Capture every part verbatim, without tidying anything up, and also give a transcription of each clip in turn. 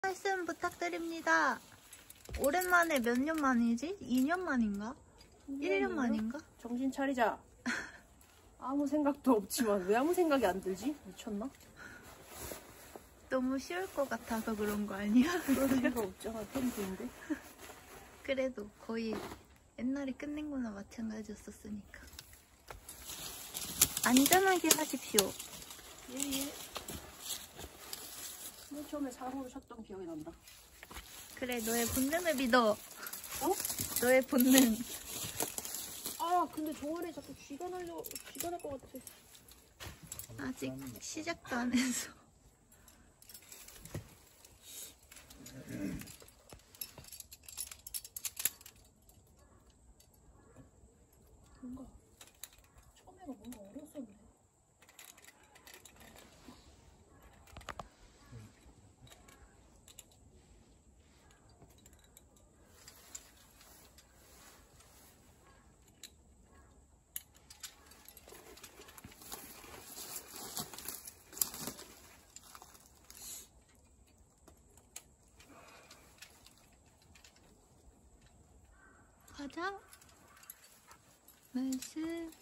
말씀 부탁드립니다. 오랜만에 몇 년 만이지? 이 년 만인가? 일 년 만인가? 정신 차리자. 아무 생각도 없지만 왜 아무 생각이 안 들지? 미쳤나? 너무 쉬울 것 같아서 그런 거 아니야? 그럴 리가 없잖아. 팬인데. 그래도 거의 옛날에 끝낸 거나 마찬가지였었으니까. 안전하게 하십시오. 예예. 맨 처음에 사고를 쳤던 기억이 난다. 그래, 너의 본능을 믿어. 어? 너의 본능. 아 근데 종아리에 자꾸 쥐가 날려 쥐가 날 것 같아. 아직 시작도 안 해서. 뭔가 처음에가 뭔가 어려웠었는데. 가자. 말씀.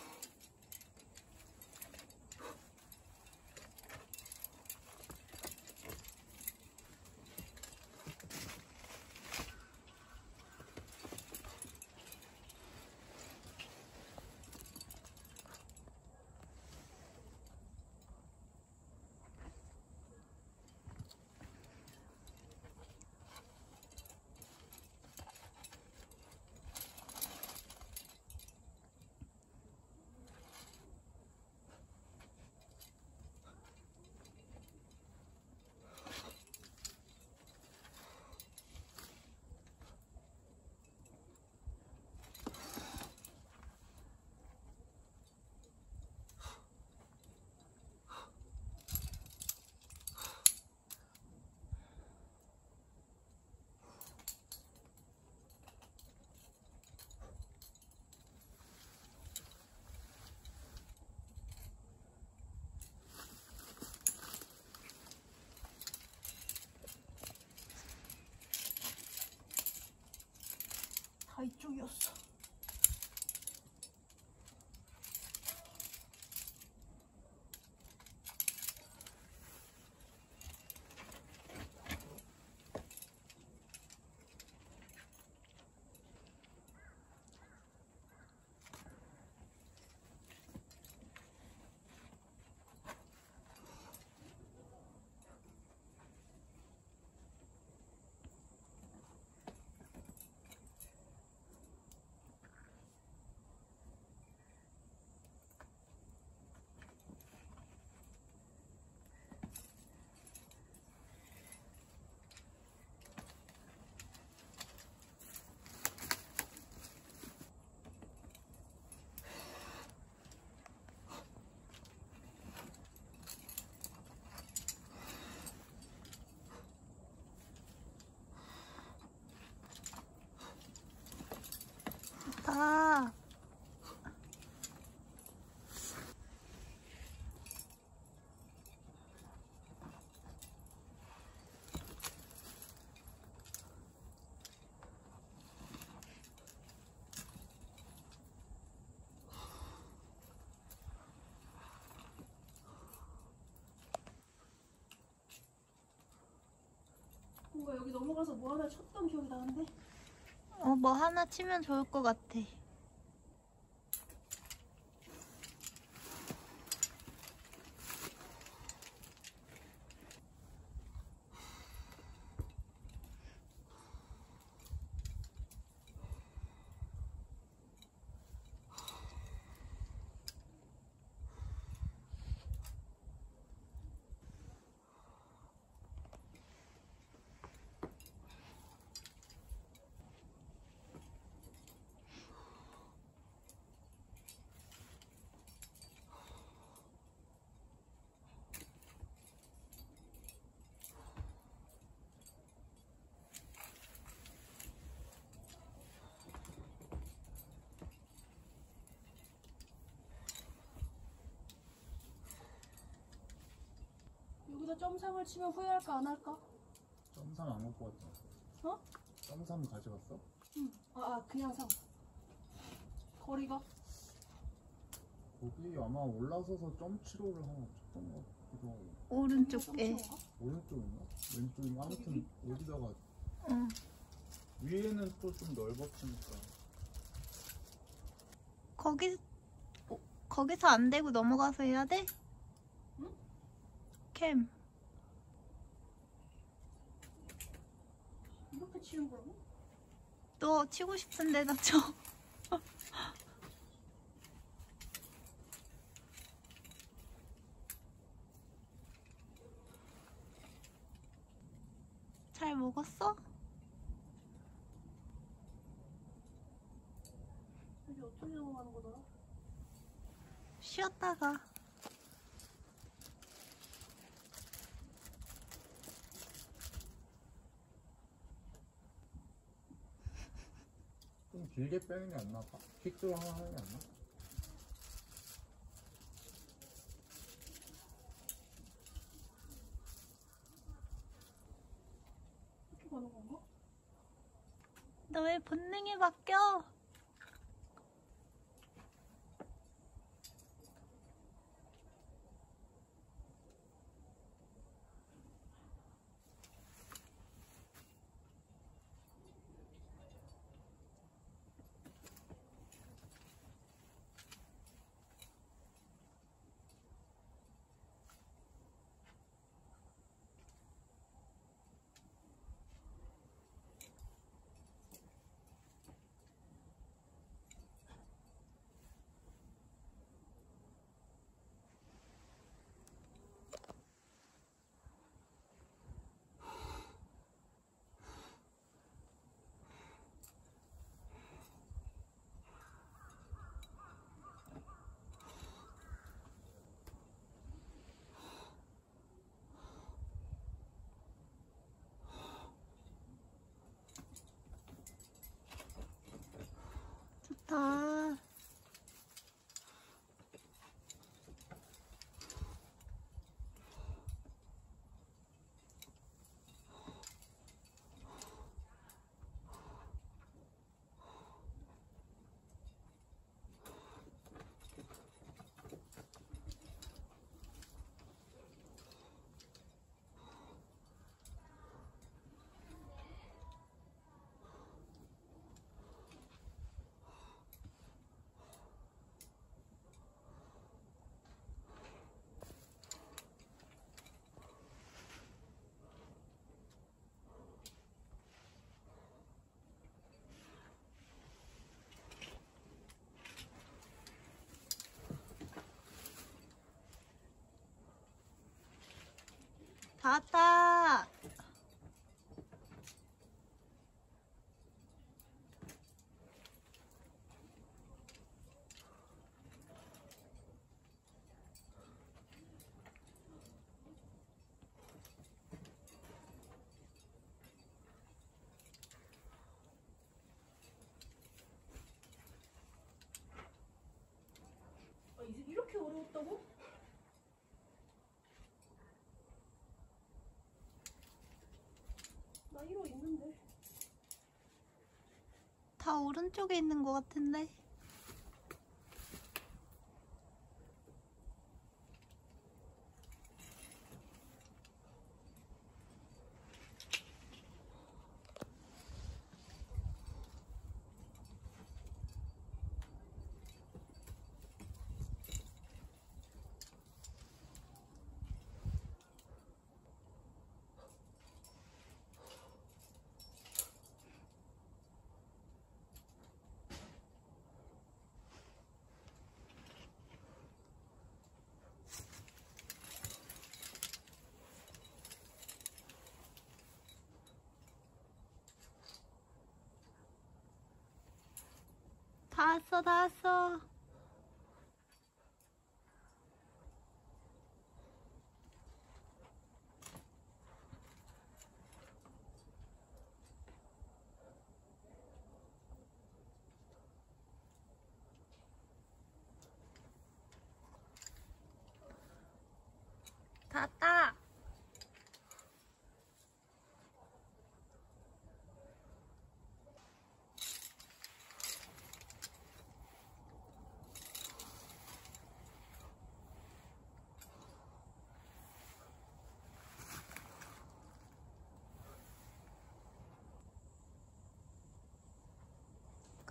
다 이쪽이었어. 아. 뭔가 여기 넘어가서 뭐 하나 쳤던 기억이 나는데. 어, 뭐 하나 치면 좋을 것 같아. 여기서 점상을 치면 후회할까 안 할까? 쌈 안 갖고 왔잖아. 어? 쌈 가져갔어? 응. 아, 아 그냥 상. 거리가? 거기 아마 올라서서 점치로를 하나 쳤던 것 같기도 하고. 오른쪽에. 오른쪽인가? 왼쪽인가? 아무튼 어디다가 응. 위에는 또 좀 넓었으니까. 거기 어, 거기서 안 되고 넘어가서 해야 돼? 응? 캠. 이렇게 치는 거라고? 너 치고 싶은 데다 쳐. 잘 먹었어? 여기 어떻게 넘어가는 거더라? 쉬었다가. 좀 길게 빼는 게 안 나을까? 킥도 하나 하는 게 안 나? 이렇게 가는 건가? 너 왜 본능에 맡겨? 좋다. 다 왔다. 아, 이제 이렇게 어려웠다고? 나 이러 있는데. 다 오른쪽에 있는 것 같은데. 다 왔어, 다 왔어. 다 왔다.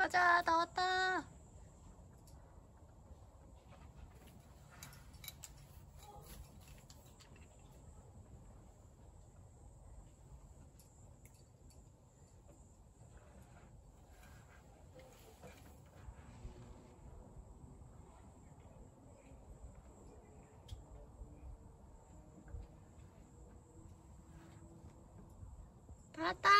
가자, 나왔다. 나왔다.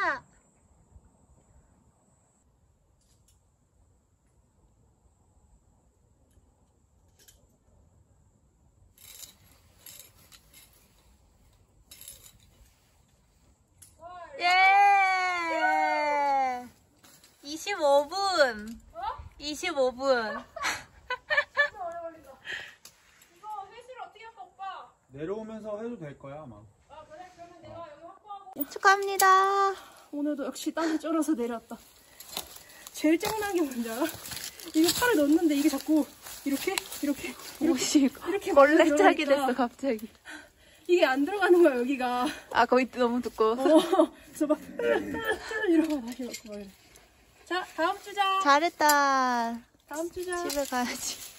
예! 이십오 분. 어? 이십오 분. 오래 걸린다. 이거 회수를 어떻게 할까, 오빠? 내려오면서 해도 될 거야 아마. 아, 그래? 그러면 내가 여기 확보하고. 축하합니다. 오늘도 역시 땀이 쩔어서 내려왔다. 제일 짱난 게 뭔지 알아? 이거 팔을 넣었는데 이게 자꾸 이렇게 이렇게 옷이 이렇게 원래 들어가니까 짝이 됐어 갑자기. 이게 안 들어가는 거야 여기가. 아 거기 너무 두꺼워서. 어, 그래서 막 이러고 다시 넣고 막 이래. 자 다음 주자. 잘했다. 다음 주자. 집에 가야지.